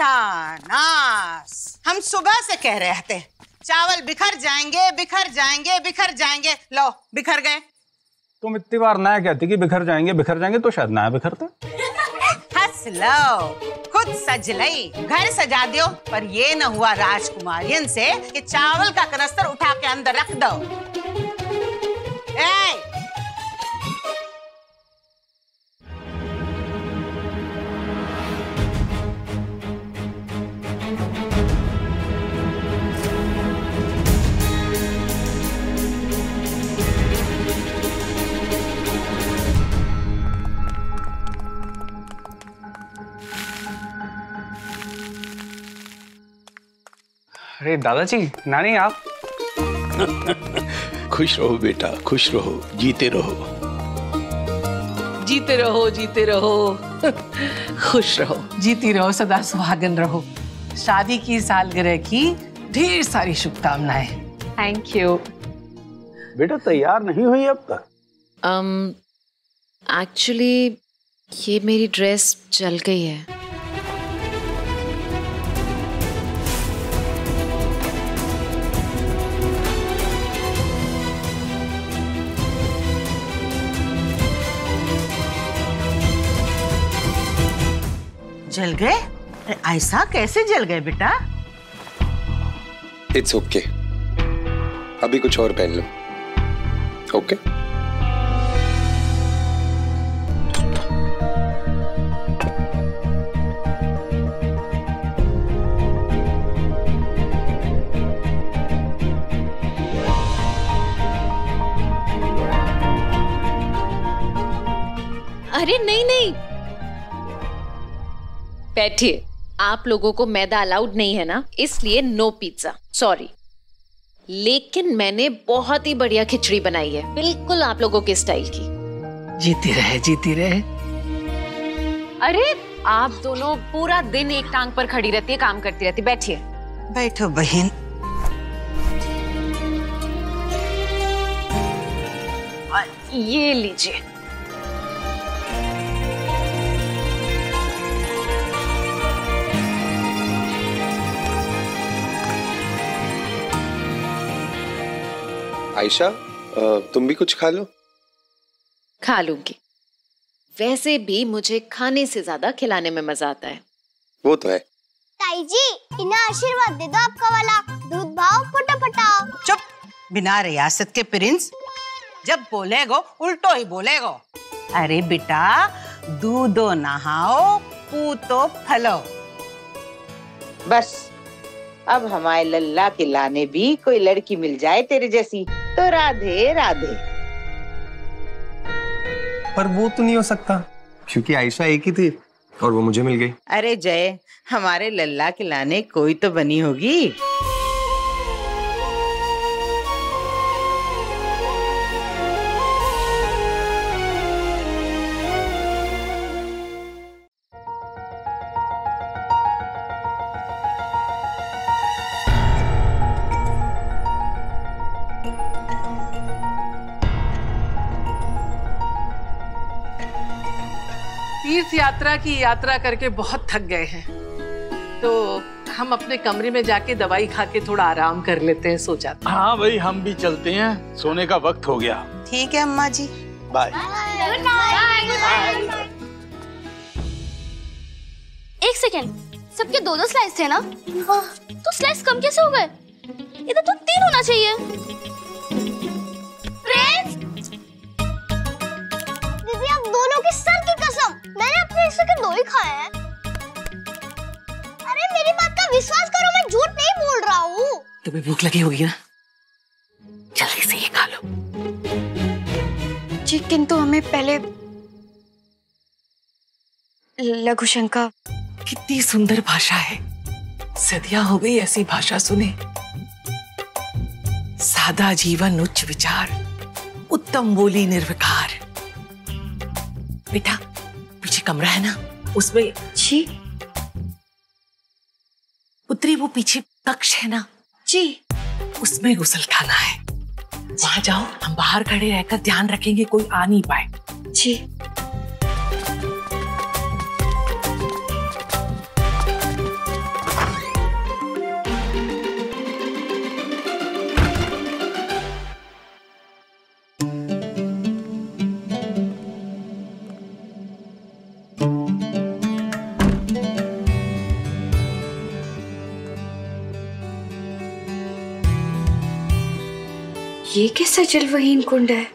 सत्यानाश। हम सुबह से कह रहे थे चावल बिखर जाएंगे बिखर जाएंगे बिखर जाएंगे, लो बिखर गए। तुम इतनी बार ना कहती कि बिखर जाएंगे तो शायद ना बिखरते। हंस लो, खुद सज लई, घर सजा दियो, पर ये न हुआ राजकुमारियन से कि चावल का कनस्तर उठा के अंदर रख दो। अरे दादाजी, नानी आप। खुश रहो बेटा, खुश रहो, जीते रहो। जीते रहो, जीते रहो। खुश रहो, जीती रहो, सदा सुहागन रहो। शादी की सालगिरह की ढेर सारी शुभकामनाएं। Thank you. बेटा तैयार नहीं हुई अब तक? एक्चुअली ये मेरी ड्रेस जल गई है। जल गए? ऐसा कैसे जल गए बेटा? इट्स ओके, अभी कुछ और पहन लो। ओके अरे नहीं नहीं, बैठिए। आप लोगों को मैदा अलाउड नहीं है ना, इसलिए नो पिज्जा, सॉरी। लेकिन मैंने बहुत ही बढ़िया खिचड़ी बनाई है, बिल्कुल आप लोगों के स्टाइल की। जीती रहे, जीती रहे। अरे आप दोनों पूरा दिन एक टांग पर खड़ी रहती है, काम करती रहती। बैठिए। बैठो बहन। ये लीजिए। आयशा, तुम भी कुछ खा लो। खा लूंगी। वैसे भी मुझे खाने से ज्यादा खिलाने में मजा आता है। वो तो है। ताई जी, इन्हें आशीर्वाद दे दो आपका वाला। दूध भाव फटाफटाओ। चुप, बिना रियासत के प्रिंस। जब बोलेगो उल्टो ही बोलेगो। अरे बेटा, दूधो नहाओ, पूतो फलो। बस अब हमारे लल्ला के लाने भी कोई लड़की मिल जाए तेरे जैसी तो राधे राधे। पर वो तो नहीं हो सकता, क्योंकि आयशा एक ही थी और वो मुझे मिल गई। अरे जय, हमारे लल्ला के लाने कोई तो बनी होगी। तीर्थ यात्रा की यात्रा करके बहुत थक गए हैं, तो हम अपने कमरे में जाके दवाई खा के थोड़ा आराम कर लेते हैं, सो जाते हैं। हाँ भाई, हम भी चलते हैं, सोने का वक्त हो गया। ठीक है अम्मा जी, बाय। एक सेकेंड, सबके दो स्लाइस थे ना? तो स्लाइस कम कैसे हो गए? इधर तो 3 होना चाहिए। दीदी, आप दोनों की सर की कसम, मैंने अपने हिस्से के 2 ही खाए हैं। अरे मेरी बात का विश्वास करो, मैं झूठ नहीं बोल रहा हूँ। तुम्हें भूख लगी होगी ना, जल्दी से ये खा लो। जी, किंतु हमें पहले लघु शंका। कितनी सुंदर भाषा है, सदियां हो गई ऐसी भाषा सुने। सादा जीवन उच्च विचार, उत्तम बोली निर्विकार। बेटा, पीछे कमरा है ना, उसमें जी पुत्री, वो पीछे कक्ष है ना जी, उसमें गुसल खाना है। वहां जाओ, हम बाहर खड़े रहकर ध्यान रखेंगे कोई आ नहीं पाए। जी। ये कैसा जलवहीन कुंड है?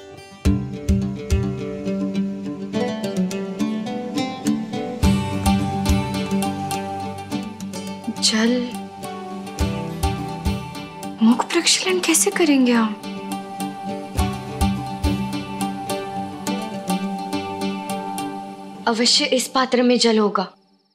जल मुख प्रक्षालन कैसे करेंगे हम? अवश्य इस पात्र में जल होगा।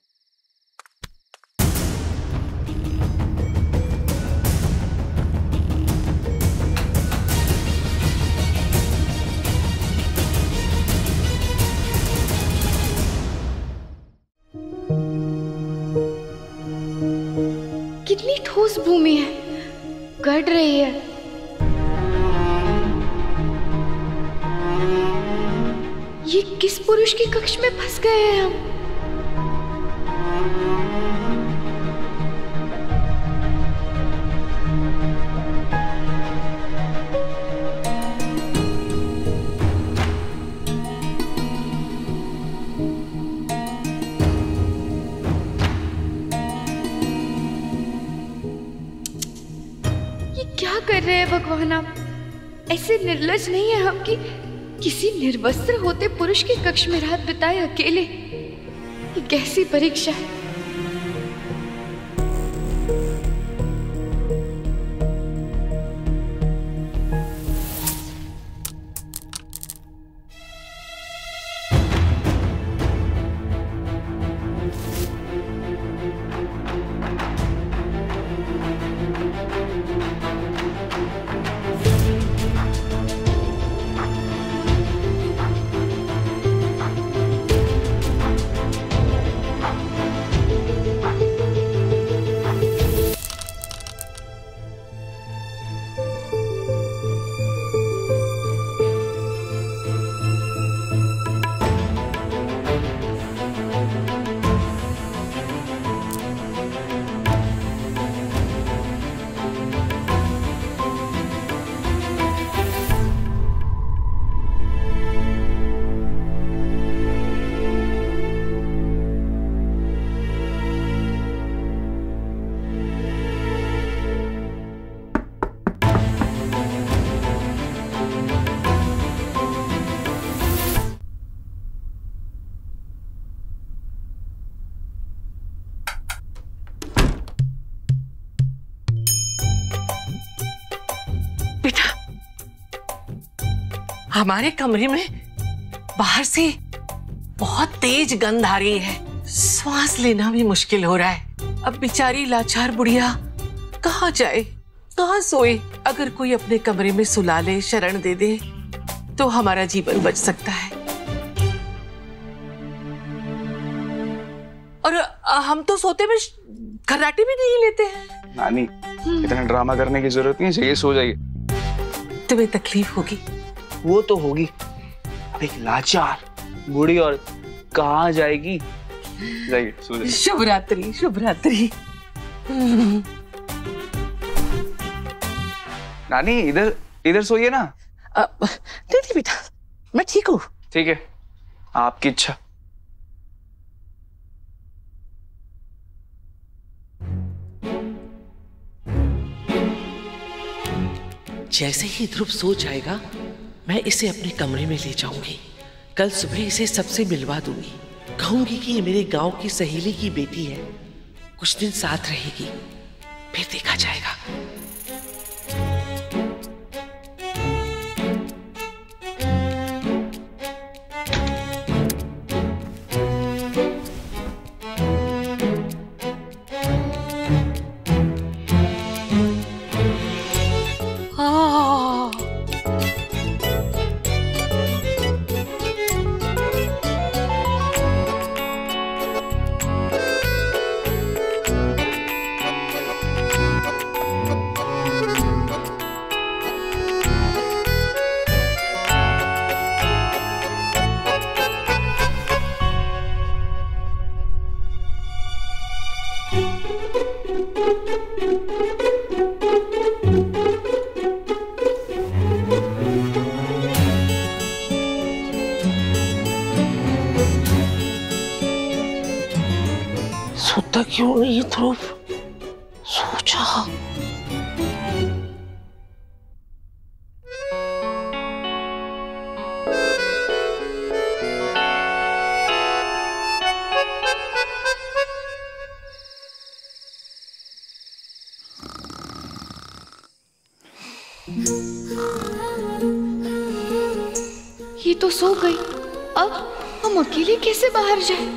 कितनी ठोस भूमि है, गड़ रही है। ये किस पुरुष की कक्ष में फंस गए हैं हम? क्या कर रहे हैं भगवान आप? ऐसे निर्लज नहीं है हम कि किसी निर्वस्त्र होते पुरुष के कक्ष में रात बिताए अकेले। ये कैसी परीक्षा है? हमारे कमरे में बाहर से बहुत तेज गंध आ रही है, श्वास लेना भी मुश्किल हो रहा है। अब बेचारी लाचार बुढ़िया कहाँ जाए, कहाँ सोए? अगर कोई अपने कमरे में सुला ले, शरण दे दे तो हमारा जीवन बच सकता है। और हम तो सोते में खर्राटे भी नहीं लेते हैं। नानी, इतना ड्रामा करने की जरूरत नहीं है, सो जाइए। तुम्हें तकलीफ होगी? वो तो होगी। अब एक लाचार बूढ़ी और कहाँ जाएगी? जाइए, सो जाइए। शुभ रात्रि, शुभ रात्रि। नानी, इधर सोइए ना। नहीं बेटा, मैं ठीक हूँ। ठीक है, आपकी इच्छा। जैसे ही ध्रुव सो जाएगा, मैं इसे अपने कमरे में ले जाऊंगी। कल सुबह इसे सबसे मिलवा दूंगी। कहूंगी कि ये मेरे गांव की सहेली की बेटी है, कुछ दिन साथ रहेगी, फिर देखा जाएगा। सोता क्यों नहीं ध्रुव? सोचा ये तो सो गई, अब हम अकेले कैसे बाहर जाएं?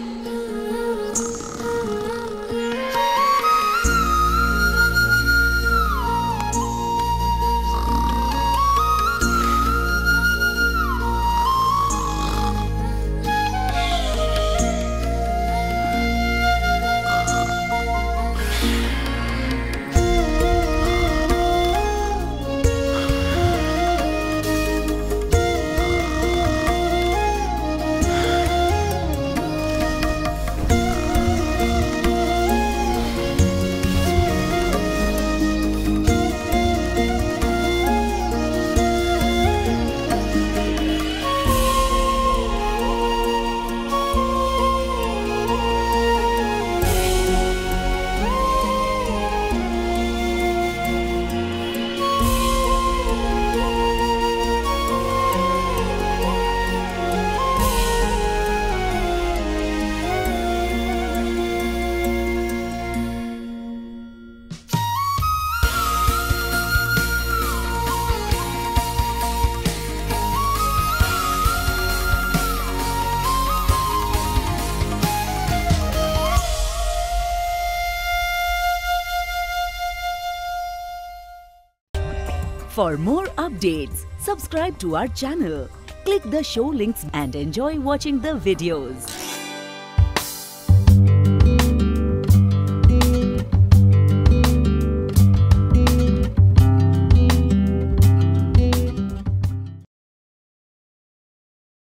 For more updates, subscribe to our channel, click the show links and enjoy watching the videos.